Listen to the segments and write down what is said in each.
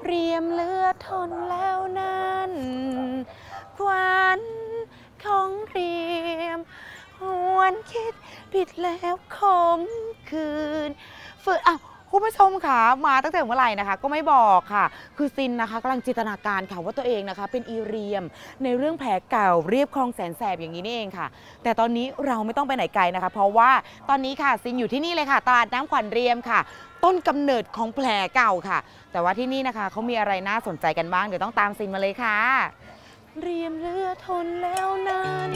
เรียมเลือทนแล้วนั้นควันของเรียมหวนคิดผิดแล้วขมคืนฝืนคุณผู้ชมค่ะมาตั้งแต่เมื่อไหร่นะคะก็ไม่บอกค่ะคือซินนะคะกำลังจินตนาการค่ะว่าตัวเองนะคะเป็นอีเรียมในเรื่องแผลเก่าเรียบคลองแสนแสบอย่างนี้นี่เองค่ะแต่ตอนนี้เราไม่ต้องไปไหนไกลนะคะเพราะว่าตอนนี้ค่ะซินอยู่ที่นี่เลยค่ะตลาดน้ำขวัญเรียมค่ะต้นกำเนิดของแผลเก่าค่ะแต่ว่าที่นี่นะคะเขามีอะไรน่าสนใจกันบ้างเดี๋ยวต้องตามซินมาเลยค่ะเรียมเลือทนแล้วนั้น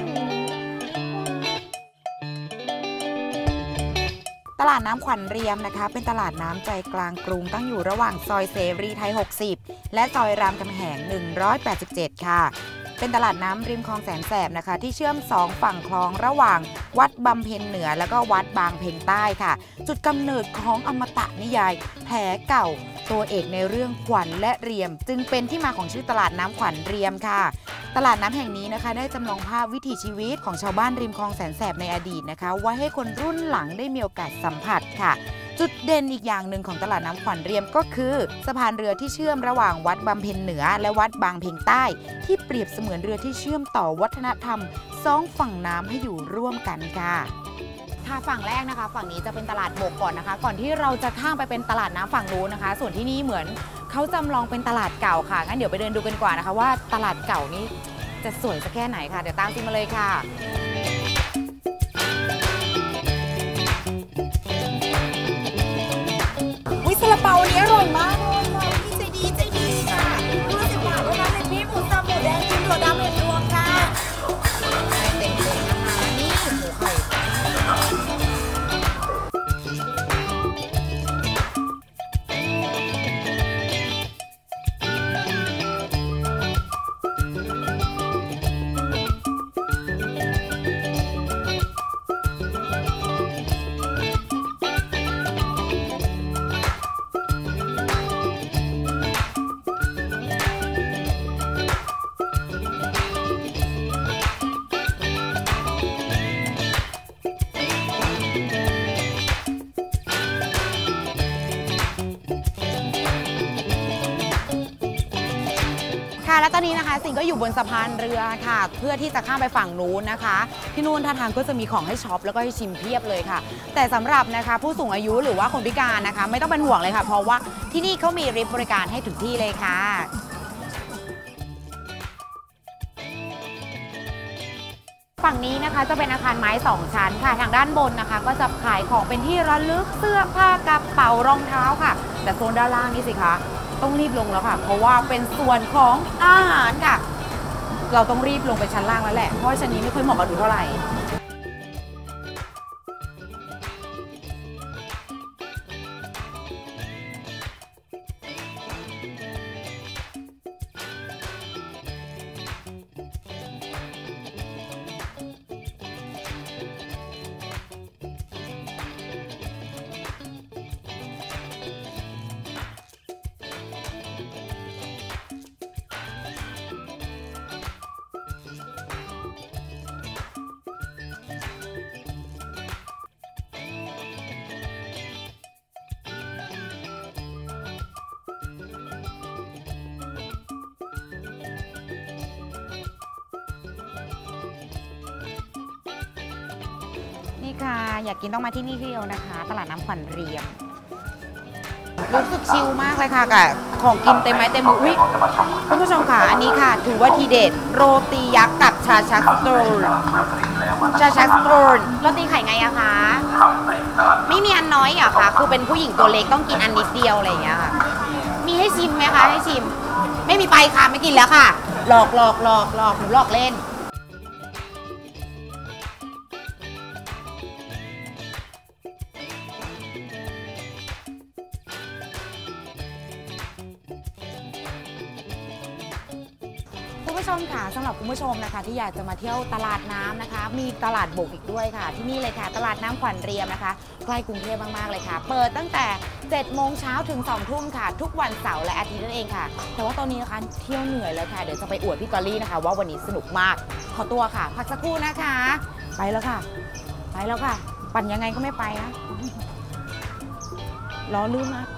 ตลาดน้ำขวัญเรียมนะคะเป็นตลาดน้ำใจกลางกรุงตั้งอยู่ระหว่างซอยเสรีไทย60และซอยรามคำแหง187ค่ะเป็นตลาดน้ำริมคลองแสนแสบนะคะที่เชื่อม2ฝั่งคลองระหว่างวัดบำเพ็ญเหนือแล้วก็วัดบางเพ็งใต้ค่ะจุดกำเนิดของอมตะนิยายแผลเก่าตัวเอกในเรื่องขวัญและเรียมจึงเป็นที่มาของชื่อตลาดน้ำขวัญเรียมค่ะตลาดน้ำแห่งนี้นะคะได้จำลองภาพวิถีชีวิตของชาวบ้านริมคลองแสนแสบในอดีตนะคะไว้ให้คนรุ่นหลังได้มีโอกาสสัมผัสค่ะจุดเด่นอีกอย่างหนึ่งของตลาดน้ำขวัญเรียมก็คือสะพานเรือที่เชื่อมระหว่างวัดบำเพ็ญเหนือและวัดบางเพ็งใต้ที่เปรียบเสมือนเรือที่เชื่อมต่อวัฒนธรรมสองฝั่งน้ำให้อยู่ร่วมกันค่ะถ้าฝั่งแรกนะคะฝั่งนี้จะเป็นตลาดบกก่อนนะคะก่อนที่เราจะข้ามไปเป็นตลาดน้ำฝั่งนู้นนะคะส่วนที่นี่เหมือนเขาจำลองเป็นตลาดเก่าค่ะงั้นเดี๋ยวไปเดินดูกันดีกว่านะคะว่าตลาดเก่านี้จะสวยสักแค่ไหนค่ะเดี๋ยวตามซิมาเลยค่ะซาลาเปาอันนี้อร่อยมากเลยค่ะพี่ใจดีค่ะ50 บาทเท่านั้นเลยพี่หมูสับหมูแดงจิ้มถั่วดำเห็ดรวมค่ะเต็มเลยนะคะนี่หมูไข่และตอนนี้นะคะสิงก็อยู่บนสะพานเรือค่ะเพื่อที่จะข้ามไปฝั่งนู้นนะคะที่นู่นท่าทางก็จะมีของให้ช็อปแล้วก็ให้ชิมเพียบเลยค่ะแต่สำหรับนะคะผู้สูงอายุหรือว่าคนพิการนะคะไม่ต้องเป็นห่วงเลยค่ะเพราะว่าที่นี่เขามีริบบริการให้ถึงที่เลยค่ะฝั่งนี้นะคะจะเป็นอาคารไม้2 ชั้นค่ะทางด้านบนนะคะก็จะขายของเป็นที่ระลึกเสื้อผ้ากระเป๋ารองเท้าค่ะแต่โซนด้านล่างนี่สิคะต้องรีบลงแล้วค่ะเพราะว่าเป็นส่วนของอาหารค่ะเราต้องรีบลงไปชั้นล่างแล้วแหละเพราะชั้นนี้ไม่ค่อยเหมาะกับหนูเท่าไหร่นี่ค่ะอยากกินต้องมาที่นี่ที่เดียวนะคะตลาดน้ำขวัญเรียมรู้สึกชิลมากเลยค่ะกับของกินเต็มไม้เต็มมือคุณผู้ชมค่ะอันนี้ค่ะถือว่าทีเด็ดโรตียักษ์กับชาชักสโตรโรตีไข่ไงอะคะไม่มีอันน้อยอะค่ะคือเป็นผู้หญิงตัวเล็กต้องกินอันนิดเดียวอะไรอย่างเงี้ยค่ะมีให้ชิมไหมคะให้ชิมไม่มีไปค่ะไม่กินแล้วค่ะหลอกหนูหลอกเล่นคุณผู้ชมค่ะสำหรับคุณผู้ชมนะคะที่อยากจะมาเที่ยวตลาดน้ำนะคะมีตลาดบกอีกด้วยค่ะที่นี่เลยค่ะตลาดน้ำขวัญเรียมนะคะใกล้กรุงเทพมากๆเลยค่ะเปิดตั้งแต่7 โมงเช้าถึง2 ทุ่มค่ะทุกวันเสาร์และอาทิตย์นั่นเองค่ะแต่ว่าตอนนี้นะคะเที่ยวเหนื่อยแล้วค่ะเดี๋ยวจะไปอวดพี่กอลลี่นะคะว่าวันนี้สนุกมากขอตัวค่ะพักสักครู่นะคะไปแล้วค่ะปั่นยังไงก็ไม่ไปนะล้อลื่นมาก